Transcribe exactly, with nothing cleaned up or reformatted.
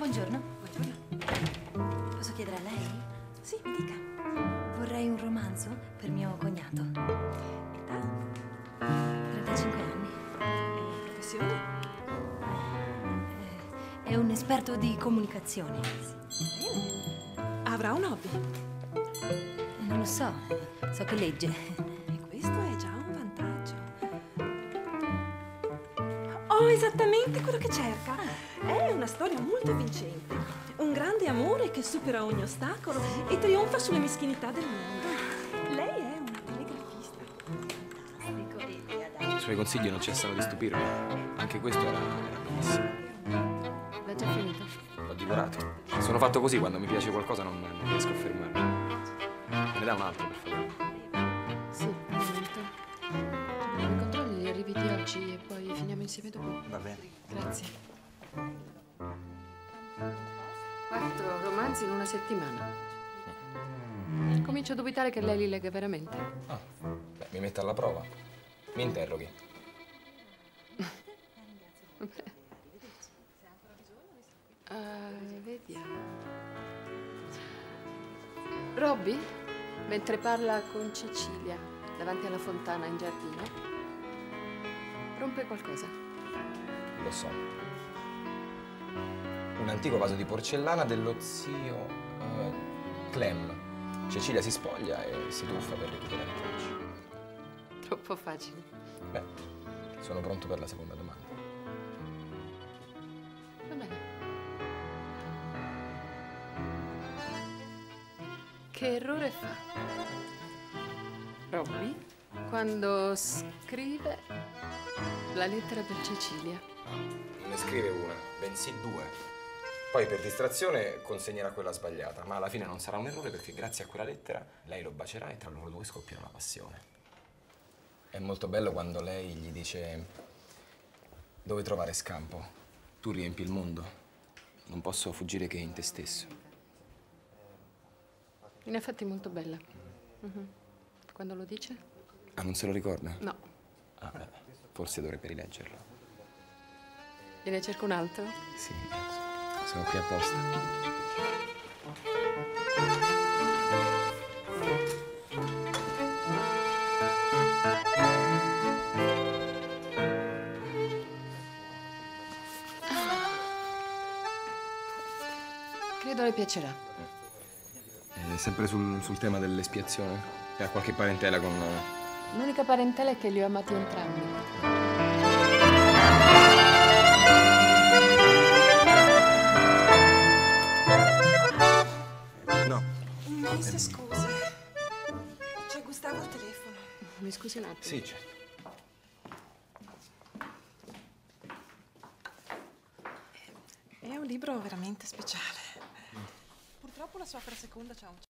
Buongiorno. Buongiorno. Posso chiedere a lei? Sì, mi dica. Vorrei un romanzo per mio cognato. Età? trentacinque anni. E professione? È un esperto di comunicazione. Bene. Avrà un hobby? Non lo so. So che legge. E questo è già un vantaggio. Ho esattamente quello che cerca. È una storia molto vincente. Un grande amore che supera ogni ostacolo e trionfa sulle meschinità del mondo. Lei è una telegrafista. I suoi consigli non cessano di stupirmi. Anche questo era, era bellissimo. L'ha già finito? L'ho divorato. Sono fatto così, quando mi piace qualcosa non, non riesco a fermarmi. Me ne dà un altro, per favore. Sì, un momento. Mi controlli gli arrivi di oggi e poi finiamo insieme dopo? Va bene. Grazie. Quattro romanzi in una settimana. Comincio a dubitare che lei li legga veramente. Ah, beh, mi mette alla prova. Mi interroghi. Uh, vediamo. Robby, mentre parla con Cecilia davanti alla fontana in giardino, rompe qualcosa. Lo so. Un antico vaso di porcellana dello zio eh, Clem. Cecilia si spoglia e si tuffa per recuperare i tracce. Troppo facile. Beh, sono pronto per la seconda domanda. Va bene. Che errore fa Robby quando scrive la lettera per Cecilia? Non ne scrive una, bensì due. Poi per distrazione consegnerà quella sbagliata, ma alla fine non sarà un errore perché grazie a quella lettera lei lo bacerà e tra loro due scoppierà una passione. È molto bello quando lei gli dice dove trovare scampo. Tu riempi il mondo. Non posso fuggire che in te stesso. In effetti molto bella. Mhm. Quando lo dice? Ah, non se lo ricorda? No. Ah, beh, forse dovrebbe rileggerlo. Gliene cerco un altro? Sì, sono qui apposta. Credo le piacerà. È sempre sul, sul tema dell'espiazione? E ha qualche parentela con... L'unica parentela è che li ho amati entrambi. No. Miss, scusi. C'è Gustavo al telefono. Mi scusi un attimo? Sì, certo. È un libro veramente speciale. Purtroppo la sua opera seconda c'ha un